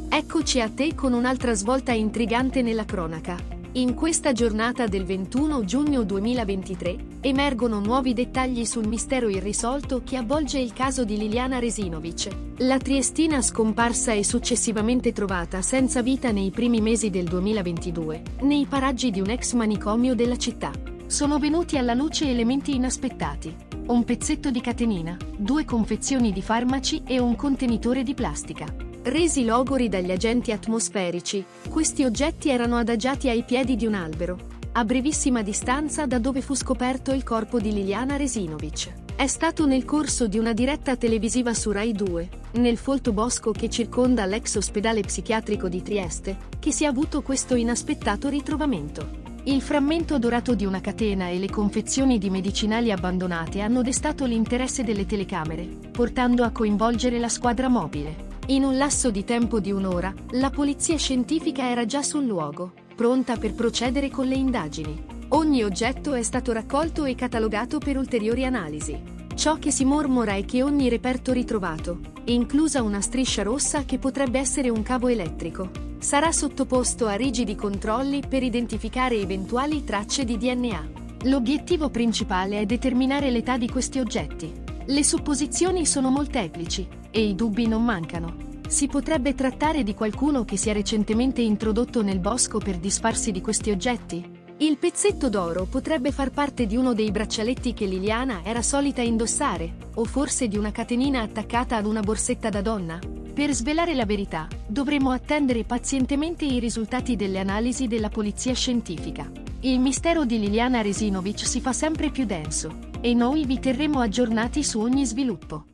Eccoci a te con un'altra svolta intrigante nella cronaca. In questa giornata del 21 giugno 2023, emergono nuovi dettagli sul mistero irrisolto che avvolge il caso di Liliana Resinovic, la triestina scomparsa e successivamente trovata senza vita nei primi mesi del 2022, nei paraggi di un ex manicomio della città. Sono venuti alla luce elementi inaspettati: un pezzetto di catenina, 2 confezioni di farmaci e un contenitore di plastica. Resi logori dagli agenti atmosferici, questi oggetti erano adagiati ai piedi di un albero, a brevissima distanza da dove fu scoperto il corpo di Liliana Resinovic. È stato nel corso di una diretta televisiva su Rai 2, nel folto bosco che circonda l'ex ospedale psichiatrico di Trieste, che si è avuto questo inaspettato ritrovamento. Il frammento dorato di una catena e le confezioni di medicinali abbandonate hanno destato l'interesse delle telecamere, portando a coinvolgere la squadra mobile. In un lasso di tempo di un'ora, la polizia scientifica era già sul luogo, pronta per procedere con le indagini. Ogni oggetto è stato raccolto e catalogato per ulteriori analisi. Ciò che si mormora è che ogni reperto ritrovato, inclusa una striscia rossa che potrebbe essere un cavo elettrico, sarà sottoposto a rigidi controlli per identificare eventuali tracce di DNA. L'obiettivo principale è determinare l'età di questi oggetti. Le supposizioni sono molteplici, e i dubbi non mancano. Si potrebbe trattare di qualcuno che si è recentemente introdotto nel bosco per disfarsi di questi oggetti? Il pezzetto d'oro potrebbe far parte di uno dei braccialetti che Liliana era solita indossare, o forse di una catenina attaccata ad una borsetta da donna? Per svelare la verità, dovremo attendere pazientemente i risultati delle analisi della polizia scientifica. Il mistero di Liliana Resinovic si fa sempre più denso, e noi vi terremo aggiornati su ogni sviluppo.